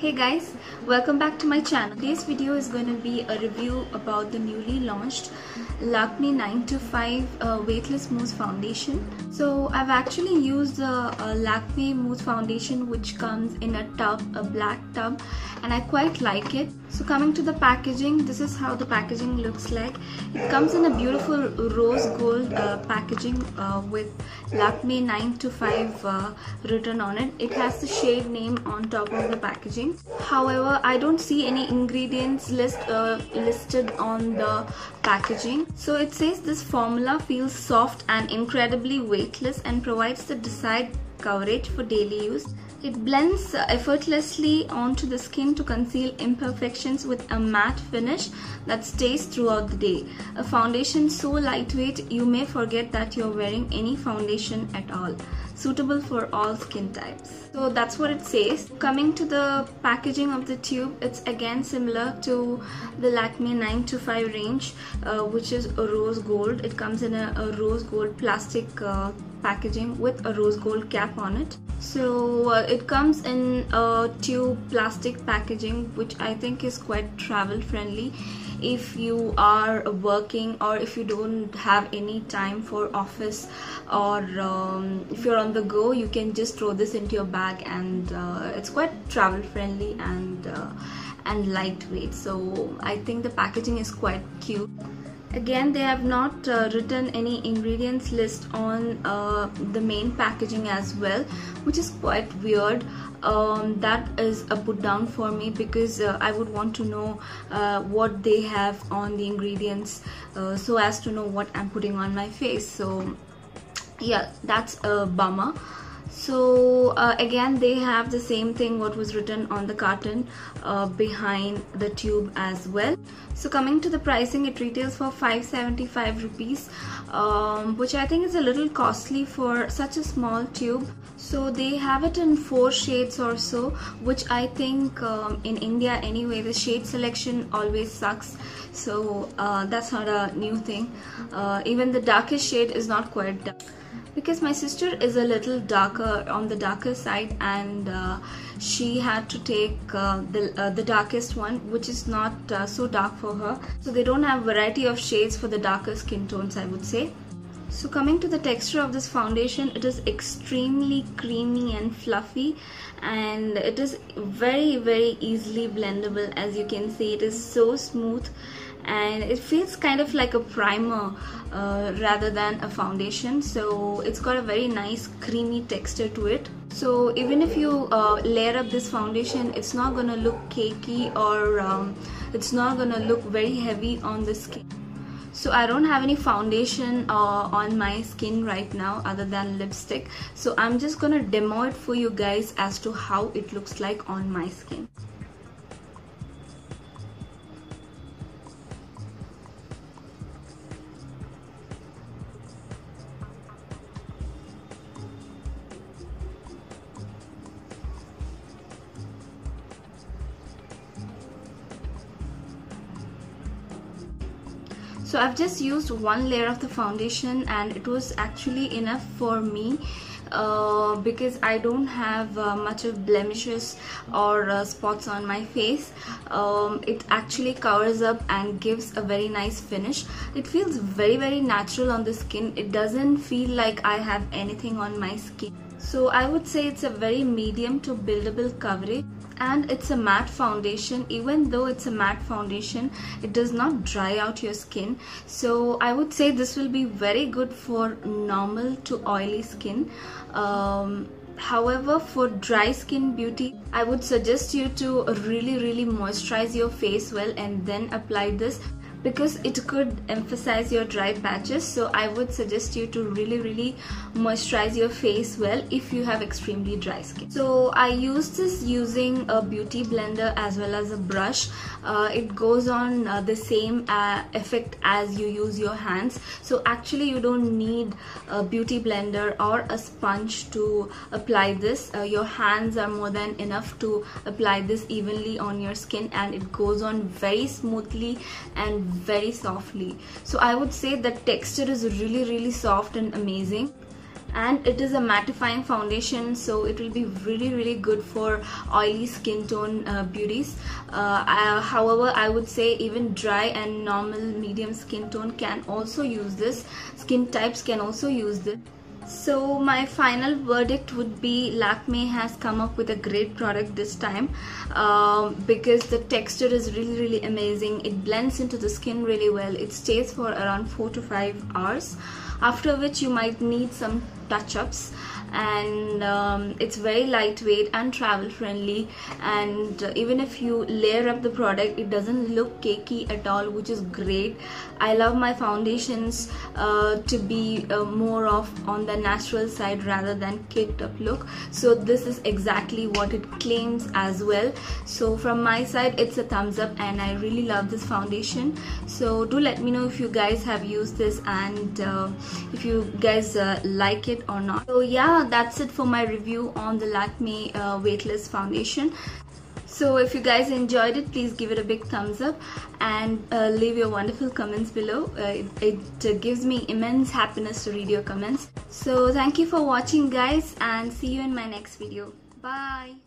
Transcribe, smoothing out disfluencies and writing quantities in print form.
Hey guys, welcome back to my channel. Today's video is going to be a review about the newly launched Lakme 925 Weightless Mousse Foundation. So I've actually used the Lakme Mousse Foundation, which comes in a tub, a black tub, and I quite like it. So coming to the packaging, this is how the packaging looks like. It comes in a beautiful rose gold packaging with Lakme 925 written on it. It has the shade name on top of the packaging. However, I don't see any ingredients listed on the packaging. So it says this formula feels soft and incredibly weightless and provides the desired coverage for daily use. It blends effortlessly onto the skin to conceal imperfections with a matte finish that stays throughout the day. A foundation so lightweight you may forget that you're wearing any foundation at all. Suitable for all skin types. So that's what it says. Coming to the packaging of the tube, it's again similar to the Lakme 925 range, which is a rose gold. It comes in a rose gold plastic packaging with a rose gold cap on it. So it comes in a tube plastic packaging, which I think is quite travel friendly. If you are working or if you don't have any time for office, or if you're on the go, you can just throw this into your bag, and it's quite travel friendly and lightweight. So I think the packaging is quite cute. Again, they have not written any ingredients list on the main packaging as well, which is quite weird. That is a put down for me, because I would want to know what they have on the ingredients, so as to know what I'm putting on my face. So yeah, that's a bummer. So again, they have the same thing what was written on the carton behind the tube as well. So coming to the pricing, it retails for 575 rupees, which I think is a little costly for such a small tube. So they have it in 4 shades or so, which I think in India anyway, the shade selection always sucks. So that's not a new thing. Even the darkest shade is not quite dark, because my sister is a little darker, on the darker side, and she had to take the darkest one, which is not so dark for her. So they don't have variety of shades for the darker skin tones, I would say. So coming to the texture of this foundation, it is extremely creamy and fluffy, and it is very easily blendable. As you can see, it is so smooth, and it feels kind of like a primer rather than a foundation. So it's got a very nice creamy texture to it. So even if you layer up this foundation, it's not gonna look cakey, or it's not gonna look very heavy on the skin. So I don't have any foundation on my skin right now other than lipstick. So I'm just gonna demo it for you guys as to how it looks like on my skin. So I've just used one layer of the foundation, and it was actually enough for me because I don't have much of blemishes or spots on my face. It actually covers up and gives a very nice finish. It feels very natural on the skin. It doesn't feel like I have anything on my skin. So I would say it's a very medium to buildable coverage. And it's a matte foundation. Even though it's a matte foundation, it does not dry out your skin. So I would say this will be very good for normal to oily skin. However, for dry skin beauty, I would suggest you to really moisturize your face well and then apply this, because it could emphasize your dry patches. So I would suggest you to really moisturize your face well if you have extremely dry skin. So I use this using a beauty blender as well as a brush. It goes on the same effect as you use your hands. So actually you don't need a beauty blender or a sponge to apply this. Your hands are more than enough to apply this evenly on your skin, and it goes on very smoothly and very softly. So I would say the texture is really soft and amazing. and it is a mattifying foundation, so it will be really good for oily skin tone beauties. However, I would say even dry and normal medium skin tone can also use this. Skin types can also use this. So my final verdict would be Lakme has come up with a great product this time, because the texture is really amazing. It blends into the skin really well. It stays for around 4 to 5 hours, after which you might need some touch-ups, and it's very lightweight and travel friendly, and even if you layer up the product, it doesn't look cakey at all, which is great. I love my foundations to be more of on the natural side rather than caked up look, so this is exactly what it claims as well. So from my side, it's a thumbs up, and I really love this foundation. So do let me know if you guys have used this, and if you guys like it or not. So yeah, that's it for my review on the Lakme Weightless Foundation. So if you guys enjoyed it, please give it a big thumbs up, and leave your wonderful comments below. It gives me immense happiness to read your comments. So thank you for watching, guys, and see you in my next video. Bye.